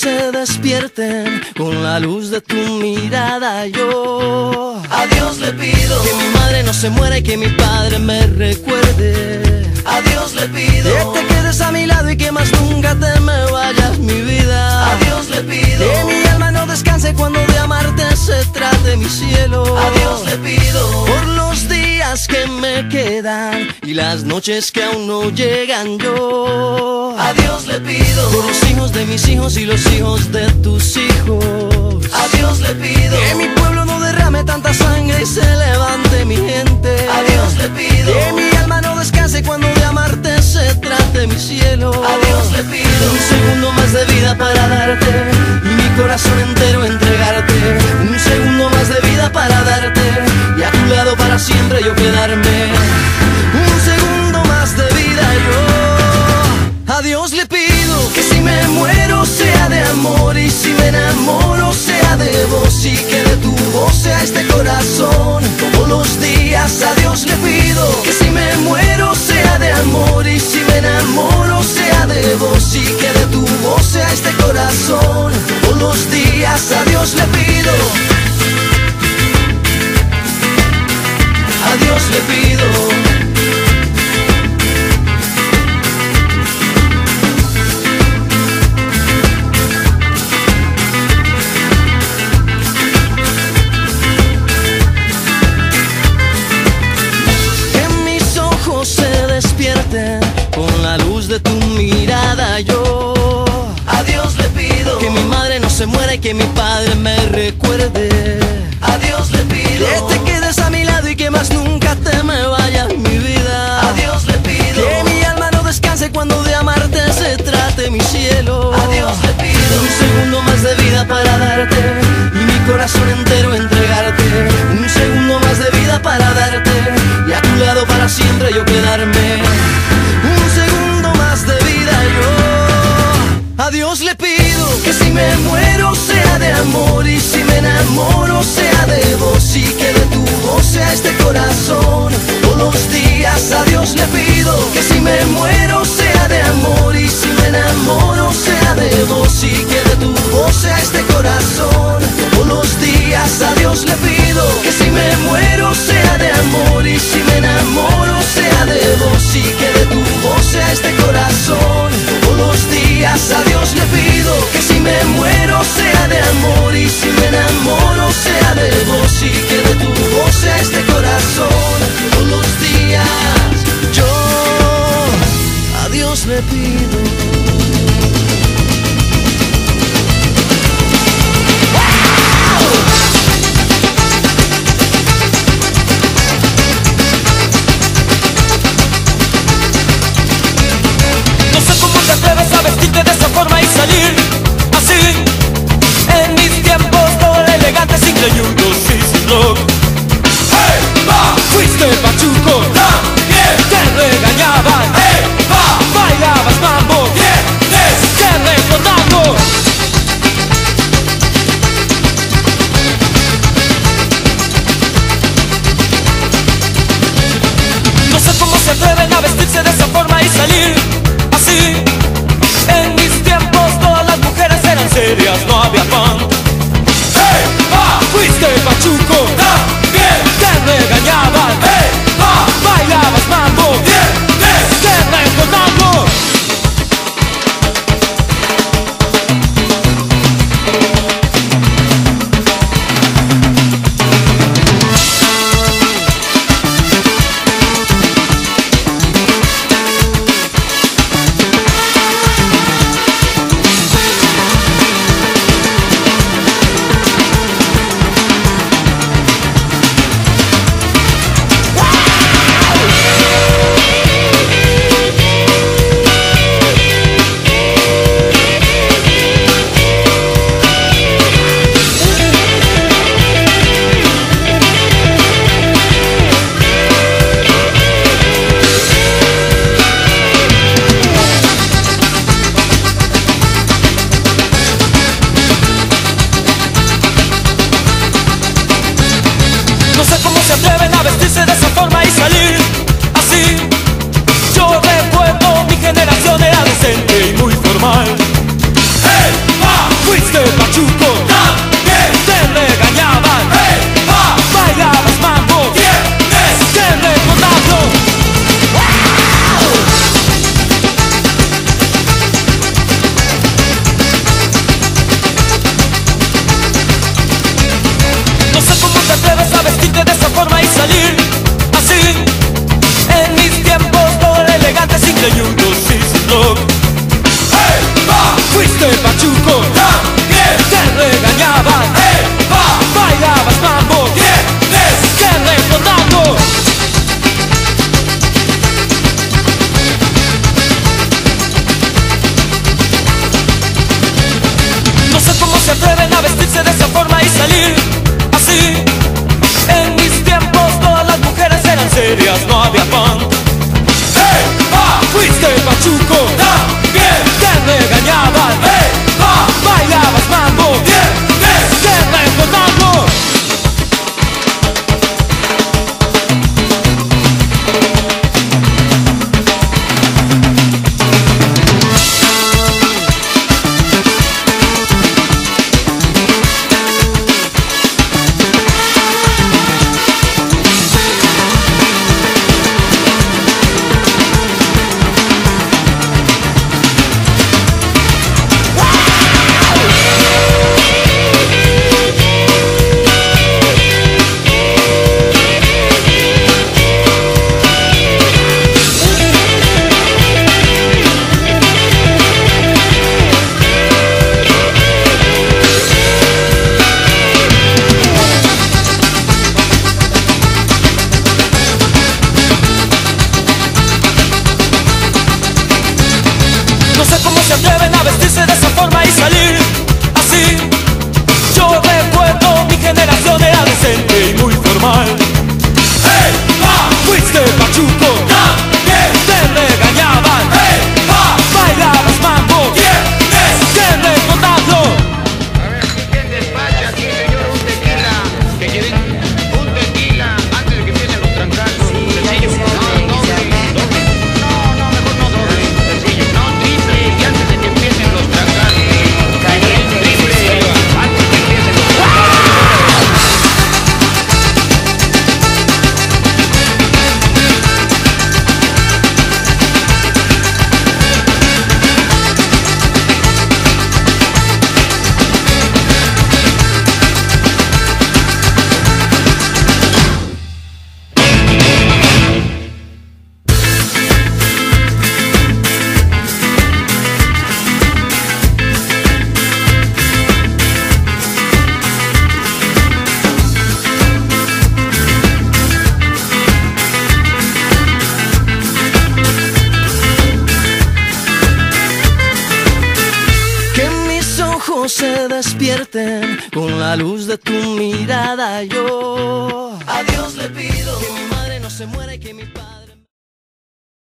se despierten con la luz de tu mirada. Yo a Dios le pido que mi madre no se muera y que mi padre me recuerde. A Dios le pido que te quedes a mi lado y que más nunca te me vayas, mi vida. A Dios le pido que mi alma no descanse cuando de amarte se trate, mi cielo. A Dios le pido por los días que me quedan y las noches que aún no llegan. Yo a Dios le pido por los hijos de mis hijos y los hijos de tus hijos. A Dios le pido que mi pueblo no derrame tanta sangre y se levante mi gente. A Dios le pido que mi alma no descanse cuando de amarte se trate, mi cielo. A Dios le pido un segundo más de vida para darte y mi corazón entero entregarte. Un segundo más de vida para darte y a tu lado para siempre yo quedarme. Un segundo más de vida yo a Dios le pido que si me muero sea de amor y si me enamoro sea de vos y que de tu voz sea este corazón todos los días. A Dios le pido que si me muero sea de amor y si me enamoro sea de vos y que de tu voz sea este corazón todos los días. A Dios le pido, a Dios le pido. Con la luz de tu mirada. Yo a Dios le pido que mi madre no se muera y que mi padre me recuerde. A Dios le pido que te quedes a mi lado y que más nunca te me vayas, mi vida. A Dios le pido que mi alma no descanse cuando de amarte se trate, mi cielo. A Dios le pido un segundo más de vida para darte y mi corazón entero entregarte. Un segundo más de vida para darte y a tu lado para siempre yo quedarme. Un segundo más de vida yo a Dios le pido que si me muero sea de amor y si me enamoro sea de vos y que de tu voz sea este corazón todos los días. A Dios le pido que si me muero sea de amor y si me enamoro sea de vos y que de tu voz sea este corazón todos los días. A Dios le pido que si me muero sea de amor y si me enamoro sea de vos y que de tu voz sea este corazón todos los días. A Dios le pido que si me muero sea de amor y si me enamoro sea de vos y que de tu voz sea este corazón todos los días. Yo a Dios le pido. Vestirte de esa forma y salir así. En mis tiempos todo era elegante, sin creyudos y sin rock. ¡Hey, va! Fuiste pachuco, también te regañaban. ¡Hey, va! Bailabas mambo. salir así. En mis tiempos todas las mujeres eran serias, no había pan. ¡Hey, va! Fuiste pachuco, también. Te regañaban, ¡hey, va! Bailabas mambo, tienes que recordarlo. No sé cómo se atreven a vestirse de esa forma y salir así. Yo recuerdo mi generación era decente y muy formal. ¡Hey, va! Fuiste pachuco, también. Te regañaban, ¡hey, va! Bailabas mambo, tienes que recordarlo. A ver, ¿quién despacha aquí, señor? Un tequila. ¿Que quieren? Un tequila antes de que empiecen los trancazos. Sencillo. No, mejor no doble. Sencillo. No, triple. Y antes de que empiecen los trancazos. Caliente. Triple. Antes de que empiecen los trancazos. Se despierten con la luz de tu mirada. Yo a Dios le pido que mi madre no se muera y que mi padre